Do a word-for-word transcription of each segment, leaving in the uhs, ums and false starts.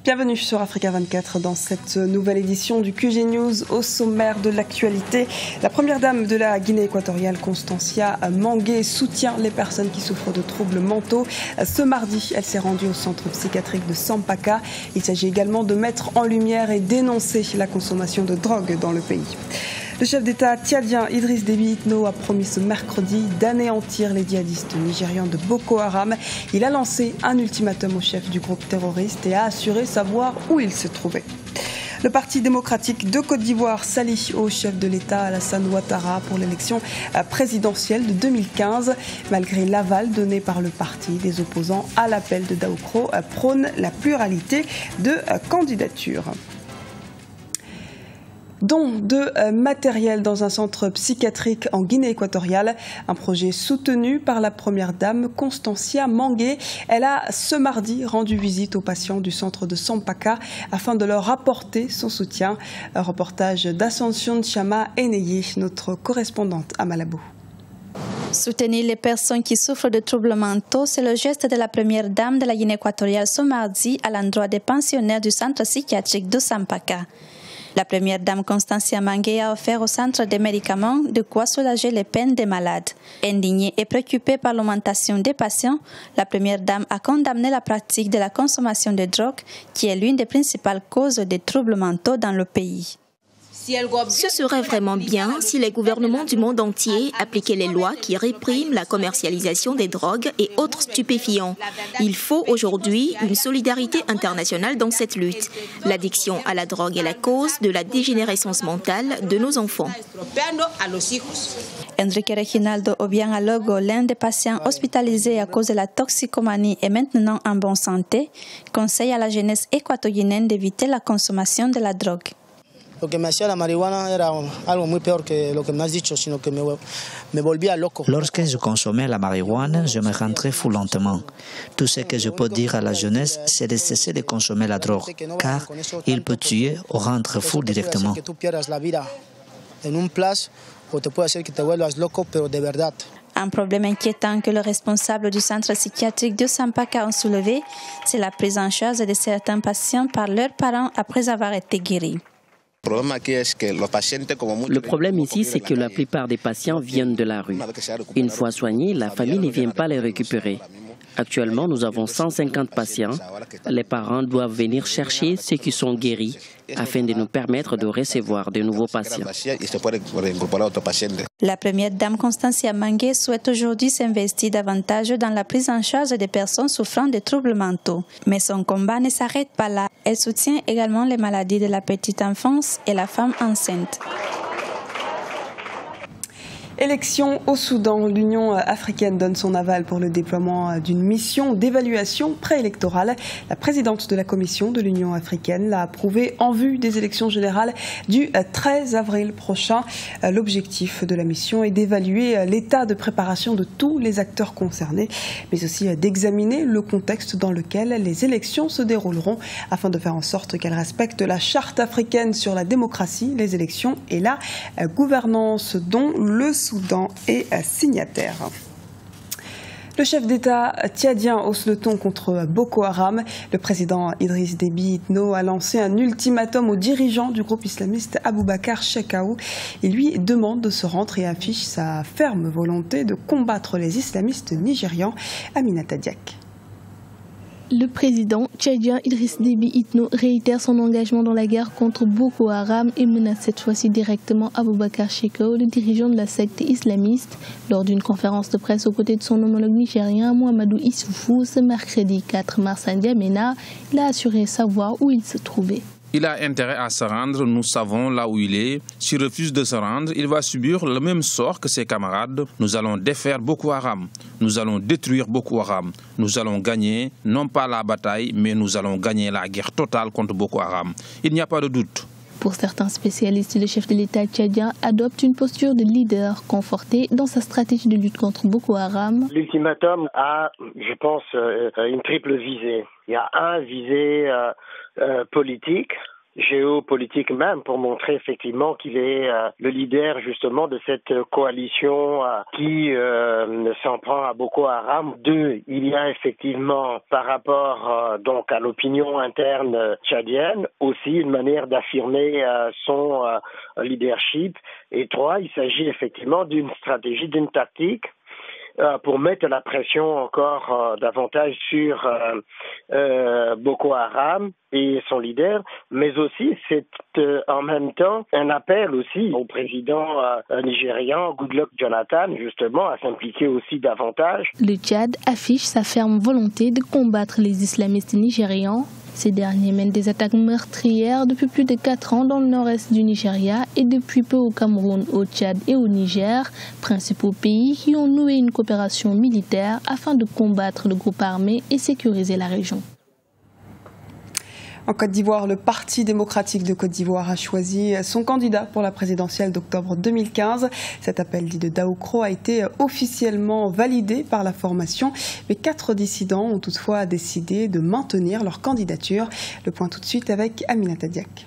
Bienvenue sur Africa vingt-quatre dans cette nouvelle édition du Q G News. Au sommaire de l'actualité, la première dame de la Guinée équatoriale, Constancia Mangué, soutient les personnes qui souffrent de troubles mentaux. Ce mardi, elle s'est rendue au centre psychiatrique de Sampaka. Il s'agit également de mettre en lumière et dénoncer la consommation de drogue dans le pays. Le chef d'État tchadien Idriss Déby Itno a promis ce mercredi d'anéantir les djihadistes nigérians de Boko Haram. Il a lancé un ultimatum au chef du groupe terroriste et a assuré savoir où il se trouvait. Le Parti démocratique de Côte d'Ivoire s'allie au chef de l'État Alassane Ouattara pour l'élection présidentielle de deux mille quinze. Malgré l'aval donné par le parti, les opposants à l'appel de Daoukro prônent la pluralité de candidatures. Don de matériel dans un centre psychiatrique en Guinée équatoriale, un projet soutenu par la première dame Constancia Mangué. Elle a ce mardi rendu visite aux patients du centre de Sampaka afin de leur apporter son soutien. Un reportage d'Ascension Chama Eneye, notre correspondante à Malabo. Soutenir les personnes qui souffrent de troubles mentaux, c'est le geste de la première dame de la Guinée équatoriale ce mardi à l'endroit des pensionnaires du centre psychiatrique de Sampaka. La première dame Constancia Mangué a offert au centre des médicaments de quoi soulager les peines des malades. Indignée et préoccupée par l'augmentation des patients, la première dame a condamné la pratique de la consommation de drogue, qui est l'une des principales causes des troubles mentaux dans le pays. Ce serait vraiment bien si les gouvernements du monde entier appliquaient les lois qui répriment la commercialisation des drogues et autres stupéfiants. Il faut aujourd'hui une solidarité internationale dans cette lutte. L'addiction à la drogue est la cause de la dégénérescence mentale de nos enfants. Enrique Reginaldo Obiang-Alogo, l'un des patients hospitalisés à cause de la toxicomanie et maintenant en bonne santé, conseille à la jeunesse équatorienne d'éviter la consommation de la drogue. Lorsque je consommais la marijuana, je me rendrais fou lentement. Tout ce que je peux dire à la jeunesse, c'est de cesser de consommer la drogue, car il peut tuer ou rendre fou directement. Un problème inquiétant que le responsable du centre psychiatrique de Sampaka a soulevé, c'est la prise en charge de certains patients par leurs parents après avoir été guéris. Le problème ici, c'est que la plupart des patients viennent de la rue. Une fois soignés, la famille ne vient pas les récupérer. Actuellement, nous avons cent cinquante patients. Les parents doivent venir chercher ceux qui sont guéris afin de nous permettre de recevoir de nouveaux patients. La première dame Constancia Mangué souhaite aujourd'hui s'investir davantage dans la prise en charge des personnes souffrant de troubles mentaux. Mais son combat ne s'arrête pas là. Elle soutient également les maladies de la petite enfance et la femme enceinte. Élection au Soudan, l'Union africaine donne son aval pour le déploiement d'une mission d'évaluation préélectorale. La présidente de la Commission de l'Union africaine l'a approuvé en vue des élections générales du treize avril prochain. L'objectif de la mission est d'évaluer l'état de préparation de tous les acteurs concernés, mais aussi d'examiner le contexte dans lequel les élections se dérouleront afin de faire en sorte qu'elles respectent la charte africaine sur la démocratie, les élections et la gouvernance, dont le Soudan est signataire. Le chef d'État tchadien hausse le ton contre Boko Haram. Le président Idriss Déby Itno a lancé un ultimatum aux dirigeants du groupe islamiste Aboubakar Shekau. Il lui demande de se rendre et affiche sa ferme volonté de combattre les islamistes nigérians. Aminata Diak. Le président tchadien Idriss Déby Itno réitère son engagement dans la guerre contre Boko Haram et menace cette fois-ci directement Aboubakar Shekau, le dirigeant de la secte islamiste. Lors d'une conférence de presse aux côtés de son homologue nigérien Mohamedou Issoufou ce mercredi quatre mars à N'Djamena, il a assuré savoir où il se trouvait. Il a intérêt à se rendre, nous savons là où il est. S'il refuse de se rendre, il va subir le même sort que ses camarades. Nous allons défaire Boko Haram, nous allons détruire Boko Haram. Nous allons gagner, non pas la bataille, mais nous allons gagner la guerre totale contre Boko Haram. Il n'y a pas de doute. Pour certains spécialistes, le chef de l'État tchadien adopte une posture de leader conforté dans sa stratégie de lutte contre Boko Haram. L'ultimatum a, je pense, une triple visée. Il y a un visée euh, euh, politique, géopolitique même, pour montrer effectivement qu'il est euh, le leader justement de cette coalition euh, qui euh, s'en prend à Boko Haram. Deux, il y a effectivement par rapport euh, donc à l'opinion interne tchadienne aussi une manière d'affirmer euh, son euh, leadership. Et trois, il s'agit effectivement d'une stratégie, d'une tactique euh, pour mettre la pression encore euh, davantage sur euh, euh, Boko Haram et son leader, mais aussi c'est euh, en même temps un appel aussi au président euh, nigérian Goodluck Jonathan justement à s'impliquer aussi davantage. Le Tchad affiche sa ferme volonté de combattre les islamistes nigérians. Ces derniers mènent des attaques meurtrières depuis plus de quatre ans dans le nord-est du Nigeria et depuis peu au Cameroun, au Tchad et au Niger, principaux pays qui ont noué une coopération militaire afin de combattre le groupe armé et sécuriser la région. En Côte d'Ivoire, le Parti démocratique de Côte d'Ivoire a choisi son candidat pour la présidentielle d'octobre deux mille quinze. Cet appel dit de Daoukro a été officiellement validé par la formation, mais quatre dissidents ont toutefois décidé de maintenir leur candidature. Le point tout de suite avec Aminata Diak.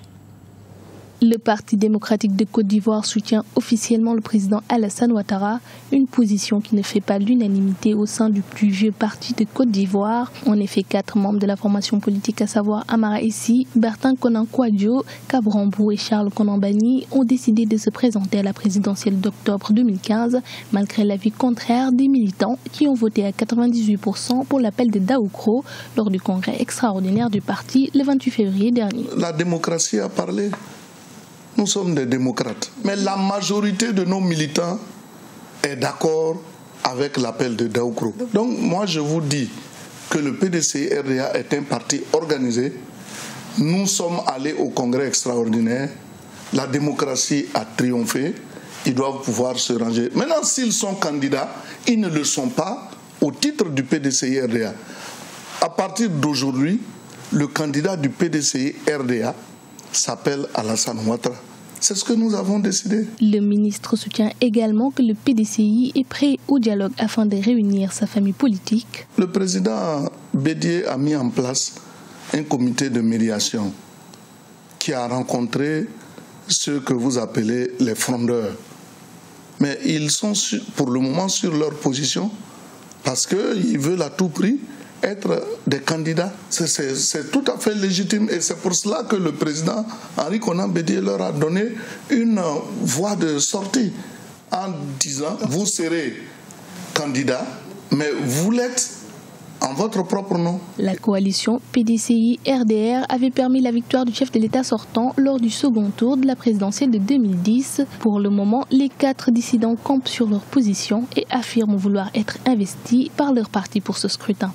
Le Parti démocratique de Côte d'Ivoire soutient officiellement le président Alassane Ouattara, une position qui ne fait pas l'unanimité au sein du plus vieux parti de Côte d'Ivoire. En effet, quatre membres de la formation politique, à savoir Amara Essi, Bertin Konan Kouadio, Kabrambou et Charles Konambani, ont décidé de se présenter à la présidentielle d'octobre deux mille quinze, malgré l'avis contraire des militants qui ont voté à quatre-vingt-dix-huit pour cent pour l'appel de Daoukro lors du congrès extraordinaire du parti le vingt-huit février dernier. La démocratie a parlé. Nous sommes des démocrates. Mais la majorité de nos militants est d'accord avec l'appel de Daoukro. Donc moi je vous dis que le P D C R D A est un parti organisé. Nous sommes allés au congrès extraordinaire. La démocratie a triomphé. Ils doivent pouvoir se ranger. Maintenant, s'ils sont candidats, ils ne le sont pas au titre du P D C I R D A. À partir d'aujourd'hui, le candidat du P D C I R D A s'appelle Alassane Ouattara. C'est ce que nous avons décidé. Le ministre soutient également que le P D C I est prêt au dialogue afin de réunir sa famille politique. Le président Bédié a mis en place un comité de médiation qui a rencontré ceux que vous appelez les frondeurs. Mais ils sont pour le moment sur leur position parce qu'ils veulent à tout prix être des candidats. C'est tout à fait légitime et c'est pour cela que le président Henri Konan Bédié leur a donné une voie de sortie en disant vous serez candidat mais vous l'êtes en votre propre nom. La coalition P D C I R D R avait permis la victoire du chef de l'État sortant lors du second tour de la présidentielle de deux mille dix. Pour le moment, les quatre dissidents campent sur leur position et affirment vouloir être investis par leur parti pour ce scrutin.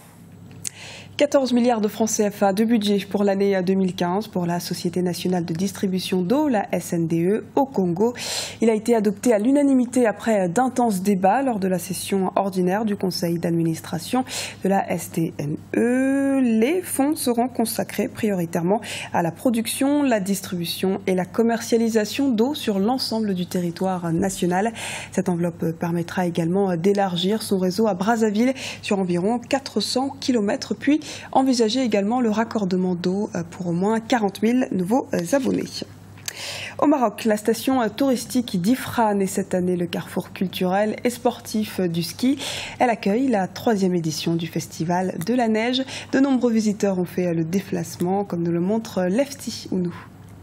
quatorze milliards de francs C F A de budget pour l'année deux mille quinze pour la Société nationale de distribution d'eau, la S N D E, au Congo. Il a été adopté à l'unanimité après d'intenses débats lors de la session ordinaire du conseil d'administration de la S T N E. Les fonds seront consacrés prioritairement à la production, la distribution et la commercialisation d'eau sur l'ensemble du territoire national. Cette enveloppe permettra également d'élargir son réseau à Brazzaville sur environ quatre cents kilomètres, puis envisager également le raccordement d'eau pour au moins quarante mille nouveaux abonnés. Au Maroc, la station touristique d'Ifrane est cette année le carrefour culturel et sportif du ski. Elle accueille la troisième édition du Festival de la Neige. De nombreux visiteurs ont fait le déplacement, comme nous le montre Lefty Ounou.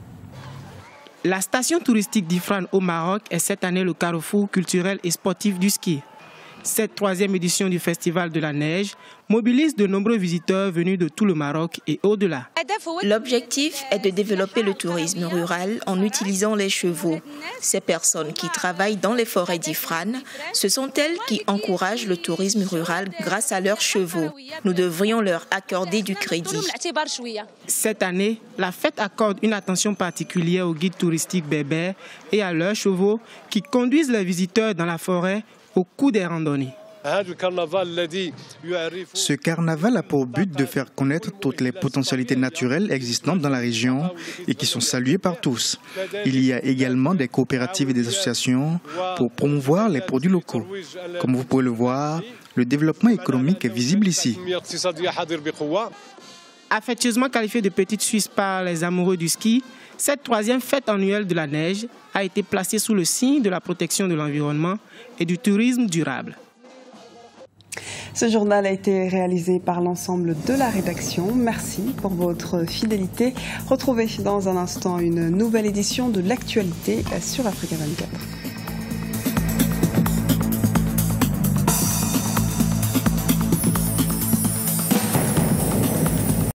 La station touristique d'Ifrane au Maroc est cette année le carrefour culturel et sportif du ski. Cette troisième édition du Festival de la Neige mobilise de nombreux visiteurs venus de tout le Maroc et au-delà. L'objectif est de développer le tourisme rural en utilisant les chevaux. Ces personnes qui travaillent dans les forêts d'Ifrane, ce sont elles qui encouragent le tourisme rural grâce à leurs chevaux. Nous devrions leur accorder du crédit. Cette année, la fête accorde une attention particulière aux guides touristiques berbères et à leurs chevaux qui conduisent les visiteurs dans la forêt au cours des randonnées. Ce carnaval a pour but de faire connaître toutes les potentialités naturelles existantes dans la région et qui sont saluées par tous. Il y a également des coopératives et des associations pour promouvoir les produits locaux. Comme vous pouvez le voir, le développement économique est visible ici. Affectueusement qualifiée de Petite Suisse par les amoureux du ski, cette troisième fête annuelle de la neige a été placée sous le signe de la protection de l'environnement et du tourisme durable. Ce journal a été réalisé par l'ensemble de la rédaction. Merci pour votre fidélité. Retrouvez dans un instant une nouvelle édition de l'actualité sur Africa vingt-quatre.